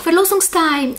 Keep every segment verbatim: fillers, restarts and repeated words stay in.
Verlosungstime!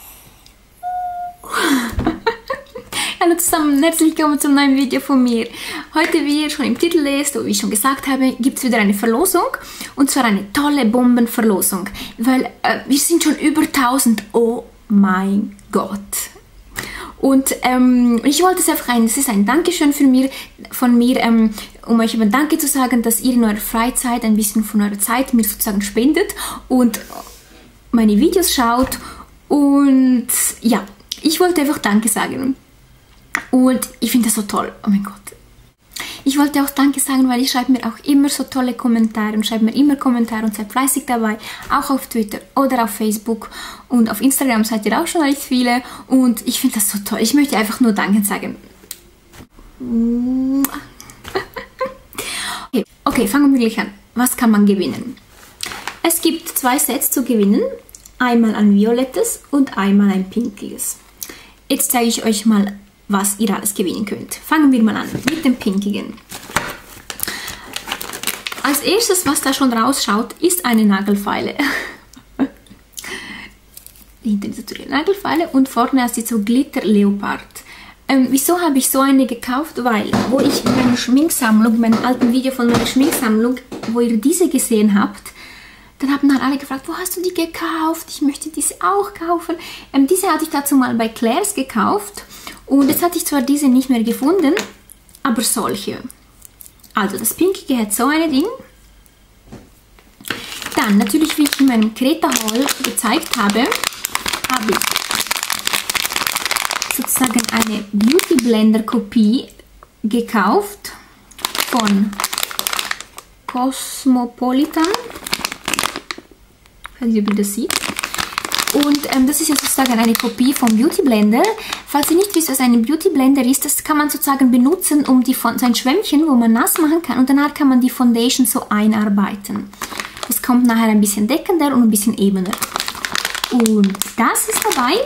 Hallo zusammen, herzlich willkommen zum neuen Video von mir. Heute, wie ihr schon im Titel lest und wie ich schon gesagt habe, gibt es wieder eine Verlosung. Und zwar eine tolle Bombenverlosung. Weil äh, wir sind schon über tausend. Oh mein Gott. Und ähm, ich wollte es einfach ein, es ist ein Dankeschön für mir, von mir, ähm, um euch aber Danke zu sagen, dass ihr in eurer Freizeit ein bisschen von eurer Zeit mir sozusagen spendet und meine Videos schaut. Und ja, ich wollte einfach Danke sagen. Und ich finde das so toll. Oh mein Gott. Ich wollte auch Danke sagen, weil ihr schreibt mir auch immer so tolle Kommentare und schreibt mir immer Kommentare und seid fleißig dabei. Auch auf Twitter oder auf Facebook. Und auf Instagram seid ihr auch schon recht viele. Und ich finde das so toll. Ich möchte einfach nur Danke sagen. Okay, okay, fangen wir gleich an. Was kann man gewinnen? Es gibt zwei Sets zu gewinnen. Einmal ein violettes und einmal ein pinkiges. Jetzt zeige ich euch mal, was ihr alles gewinnen könnt. Fangen wir mal an mit dem pinkigen. Als erstes, was da schon rausschaut, ist eine Nagelfeile. Hinter dieser Nagelfeile und vorne ist sie so Glitter Leopard. Ähm, wieso habe ich so eine gekauft? Weil, wo ich meine Schminksammlung, mein alten Video von meiner Schminksammlung, wo ihr diese gesehen habt, dann haben dann alle gefragt, wo hast du die gekauft? Ich möchte diese auch kaufen. Ähm, diese hatte ich dazu mal bei Claire's gekauft. Und jetzt hatte ich zwar diese nicht mehr gefunden, aber solche. Also das pinkige hat so eine Ding. Dann natürlich, wie ich in meinem Kreta Haul gezeigt habe, habe ich sozusagen eine Beauty Blender Kopie gekauft von Cosmopolitan. Ich weiß nicht, ob ihr das seht. Und ähm, das ist ja sozusagen eine Kopie vom Beauty Blender. Falls ihr nicht wisst, was ein Beauty Blender ist, das kann man sozusagen benutzen, um die von so ein Schwämmchen, wo man nass machen kann. Und danach kann man die Foundation so einarbeiten. Das kommt nachher ein bisschen deckender und ein bisschen ebener. Und das ist dabei.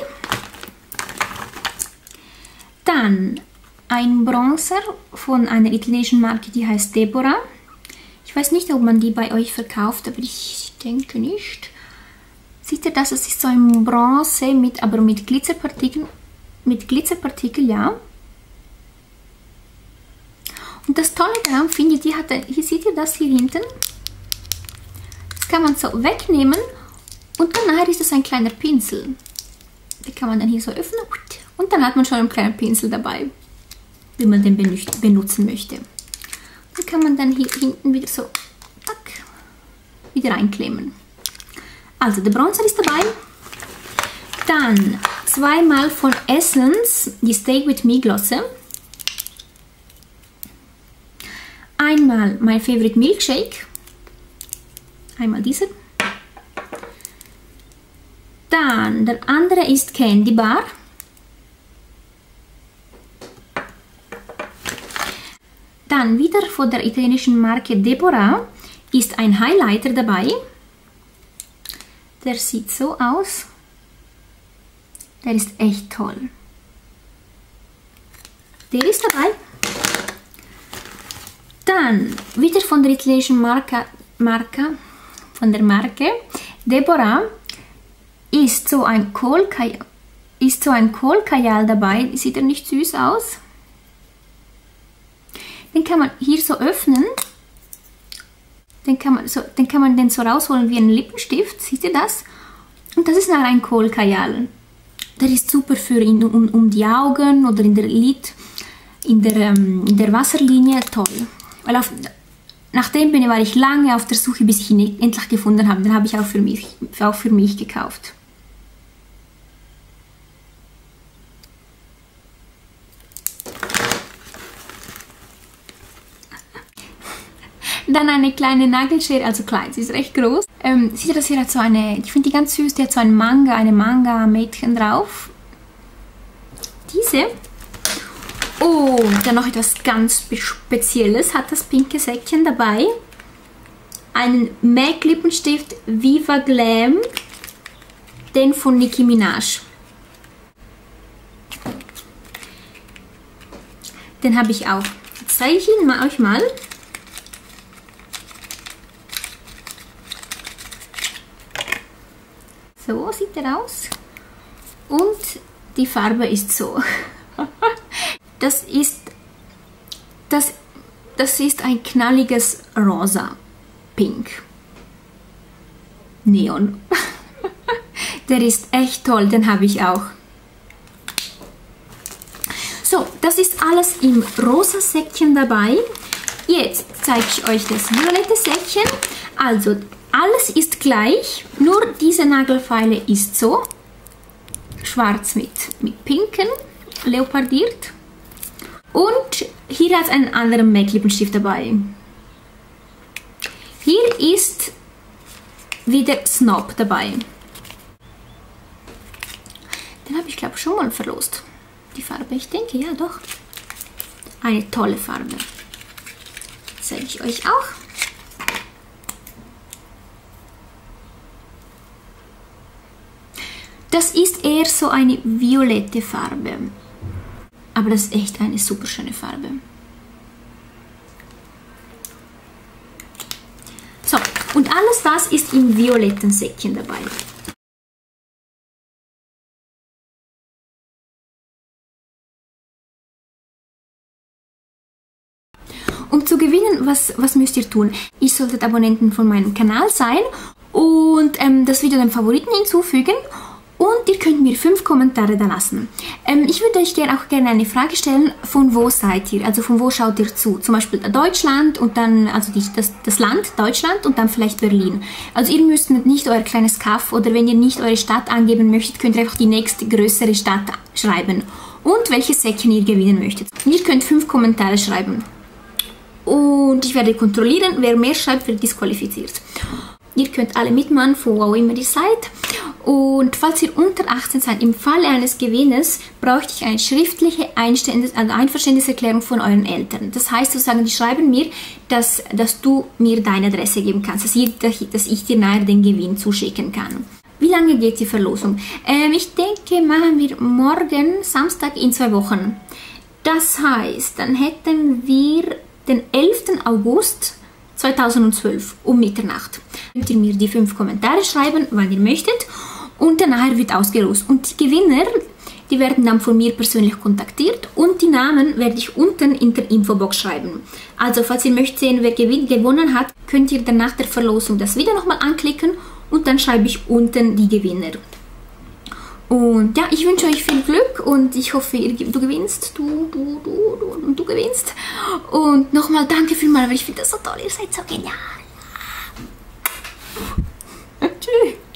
Dann ein Bronzer von einer italienischen Marke, die heißt Deborah. Ich weiß nicht, ob man die bei euch verkauft, aber ich denke nicht. Seht ihr das? Es ist so ein Bronze, mit, aber mit Glitzerpartikeln. Mit Glitzerpartikel, ja. Und das Tolle daran finde ich, die hat, hier seht ihr das hier hinten. Das kann man so wegnehmen und dann nachher ist das ein kleiner Pinsel. Den kann man dann hier so öffnen und dann hat man schon einen kleinen Pinsel dabei, wenn man den benutzen möchte. Den kann man dann hier hinten wieder so tack, wieder reinklemmen. Also der Bronzer ist dabei. Dann zweimal von Essence die Stay With Me Glosse. Einmal mein Favorite Milkshake. Einmal dieser. Dann der andere ist Candy Bar. Dann wieder von der italienischen Marke Deborah ist ein Highlighter dabei. Der sieht so aus. Der ist echt toll. Der ist dabei. Dann wieder von der italienischen Marke, Marke, von der Marke Deborah ist so ein Kohlkajal, ist so ein Kohlkajal dabei. Sieht er nicht süß aus? Den kann man hier so öffnen. Den kann man so, den kann man den so rausholen wie ein Lippenstift. Seht ihr das? Und das ist nachher ein Kohlkajal. Der ist super für ihn, um, um die Augen oder in der Lid, in der, ähm, in der Wasserlinie. Toll. Weil auf, nach dem bin, war ich lange auf der Suche, bis ich ihn endlich gefunden habe. Den habe ich auch für mich, auch für mich gekauft. Dann eine kleine Nagelschere, also klein, sie ist recht groß. Ähm, seht ihr, das hier hat so eine, ich finde die ganz süß, die hat so ein Manga, eine Manga-Mädchen drauf. Diese. Und dann noch etwas ganz Spezielles, hat das pinke Säckchen dabei. Einen M A C Lippenstift Viva Glam, den von Nicki Minaj. Den habe ich auch. Jetzt zeige ich ihn mal, euch mal. So sieht er aus. Und die Farbe ist so. Das ist, das, das ist ein knalliges Rosa. Pink. Neon. Der ist echt toll, den habe ich auch. So, das ist alles im rosa Säckchen dabei. Jetzt zeige ich euch das violette Säckchen. Also, alles ist gleich, nur diese Nagelfeile ist so. Schwarz mit, mit pinken, leopardiert. Und hier hat es einen anderen MAC-Lippenstift dabei. Hier ist wieder Snob dabei. Den habe ich, glaube ich, schon mal verlost. Die Farbe, ich denke, ja doch. Eine tolle Farbe. Zeige ich euch auch. Das ist eher so eine violette Farbe. Aber das ist echt eine super schöne Farbe. So, und alles das ist im violetten Säckchen dabei. Um zu gewinnen, was, was müsst ihr tun? Ihr solltet Abonnenten von meinem Kanal sein und ähm, das Video den Favoriten hinzufügen. Und ihr könnt mir fünf Kommentare da lassen. Ähm, ich würde euch gern auch gerne eine Frage stellen, von wo seid ihr? Also von wo schaut ihr zu? Zum Beispiel Deutschland und dann, also die, das, das Land Deutschland und dann vielleicht Berlin. Also ihr müsst nicht euer kleines Kaff oder wenn ihr nicht eure Stadt angeben möchtet, könnt ihr einfach die nächste größere Stadt schreiben. Und welches Säckchen ihr gewinnen möchtet. Und ihr könnt fünf Kommentare schreiben. Und ich werde kontrollieren, wer mehr schreibt, wird disqualifiziert. Ihr könnt alle mitmachen, von wo immer ihr seid. Und falls ihr unter achtzehn seid, im Falle eines Gewinnes, bräuchte ich eine schriftliche Einständnis, also Einverständniserklärung von euren Eltern. Das heißt sozusagen, die schreiben mir, dass, dass du mir deine Adresse geben kannst, dass ich, dass ich dir nachher den Gewinn zuschicken kann. Wie lange geht die Verlosung? Ähm, ich denke, machen wir morgen, Samstag, in zwei Wochen. Das heißt, dann hätten wir den elften August zweitausendzwölf um Mitternacht. Könnt ihr mir die fünf Kommentare schreiben, wann ihr möchtet und danach wird ausgelost. Und die Gewinner, die werden dann von mir persönlich kontaktiert und die Namen werde ich unten in der Infobox schreiben. Also falls ihr möchtet sehen, wer gewonnen hat, könnt ihr dann nach der Verlosung das Video nochmal anklicken und dann schreibe ich unten die Gewinner. Und ja, ich wünsche euch viel Glück und ich hoffe, ihr, du gewinnst, du, du, du, du und du gewinnst. Und nochmal danke vielmals, weil ich finde das so toll, ihr seid so genial. Tschüss.